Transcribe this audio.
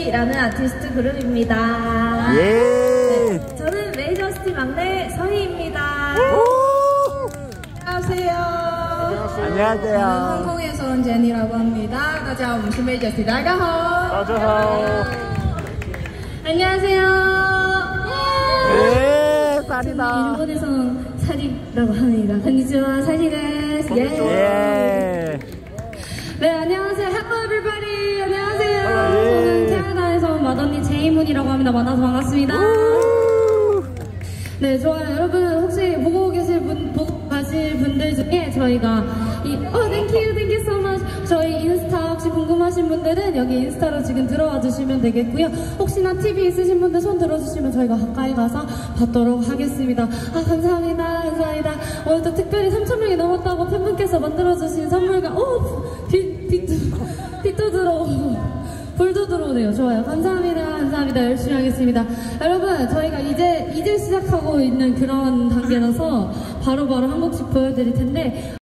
라는 아티스트 그룹입니다. 예. 네, 저는 메이저시티 막내 서희입니다. 안녕하세요. 안녕하세요. 저는 홍콩에서 온 제니라고 합니다. 大家好，我们是 메이저시티. 大家好. 안녕하세요. 예, 사리다. 일본에서 사리라고 합니다. konnichiwa, 사리 데스. 예. 네, 안녕하세요. Hello everybody. 안녕하세요. 저는 캐나다에서 온 맏언니 제이문이라고 합니다. 만나서 반갑습니다. 네, 좋아요. 여러분 혹시 보고 가실 분들 중에 저희가 thank you so much. 저희 인스타 혹시 궁금하신 분들은 여기 인스타로 지금 들어와 주시면 되겠고요. 혹시나 TV 있으신 분들 손 들어주시면 저희가 가까이 가서 받도록 하겠습니다. 감사합니다. 오늘도 특별히 3,000명이 넘었다고 팬분께서 만들어주신 선물과 빛도 들어오고 불도 들어오네요. 좋아요. 감사합니다. 열심히 하겠습니다. 여러분, 저희가 이제 시작하고 있는 그런 단계라서 바로바로 한 곡씩 보여드릴 텐데